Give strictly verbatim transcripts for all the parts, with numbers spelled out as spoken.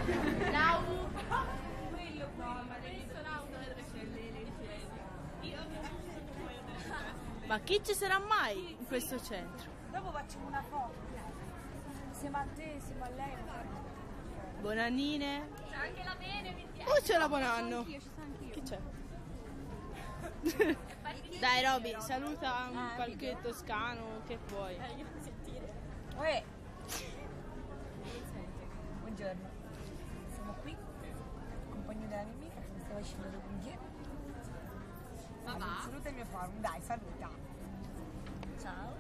Lau. Ma chi ci sarà mai in questo centro? Dopo facciamo una foto. Insieme a te, insieme a lei. Bonannine. C'è anche la bene, mi piace. Oh, c'è la Bonanno. Ci sto anch'io. Chi c'è? Dai Roby, saluta un qualche toscano che vuoi. Eh, io non sentire. Uè. Buongiorno. Siamo qui, compagno della mia amica che mi sta facendo le unghie. Ma Allora, va? saluta il mio forum, dai, saluta. Ciao.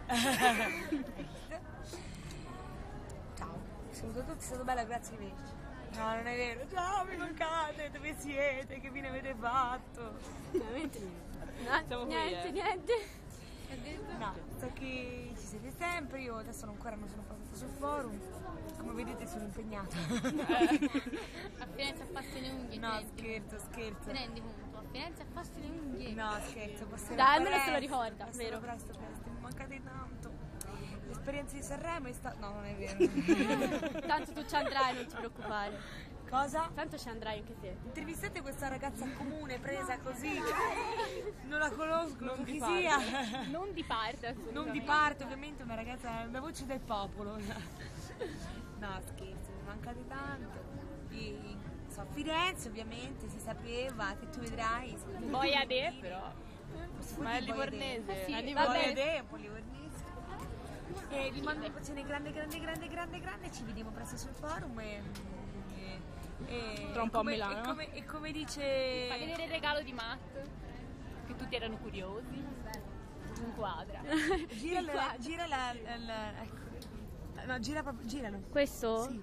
Ciao. Saluto tutti, è stato bello, grazie di vederci. No, non è vero. Ciao, mi mancate, dove siete? Che fine avete fatto? Veramente niente. Siamo qui, niente, eh. niente. No, so che ci siete sempre, io adesso ancora non sono passata sul forum. Come vedete sono impegnata. A Firenze affassi le unghie. No, ti scherzo, Ti scherzo. rendi conto? A Firenze affassi le unghie. No, scherzo, passerò Dai, almeno presto, se lo ricorda, passerò vero? presto, presto, mi mancate tanto. L'esperienza di Sanremo è stata... No, non è vero. Tanto tu ci andrai, non ti preoccupare. Cosa? Tanto ci andrai anche te. Intervistate questa ragazza comune presa così. Non la conosco, non so chi parte. sia. Non di parte. Non di parte, ovviamente, una ragazza, una voce del popolo. No, scherzo, mi mancate tanto. E, so, a Firenze, ovviamente, si sapeva che tu vedrai. Boia de, però. Ma è livornese. Eh sì, È va livornese. bene. È un po' livornesco. E vi mando un bacione grande, grande, grande, grande, grande. Ci vediamo presto sul forum. E, e, e, Tra un po' a come, Milano. E come, e come dice. Fai vedere il regalo di Matt. Che tutti erano curiosi. Un quadra. Gira Il la, quadro. gira la, la, la- ecco. No, gira proprio, giralo. Questo? Sì.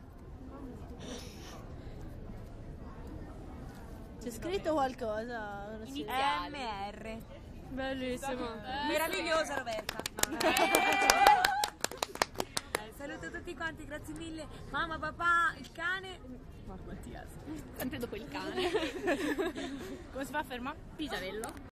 C'è scritto qualcosa? Non si- Iniziali. M R. Bellissimo. Meravigliosa Roberta. No, no. Eh, saluto tutti quanti, grazie mille. Mamma, papà, il cane. Mattias. Sempre dopo il cane. Come si fa a fermare? Pisanello.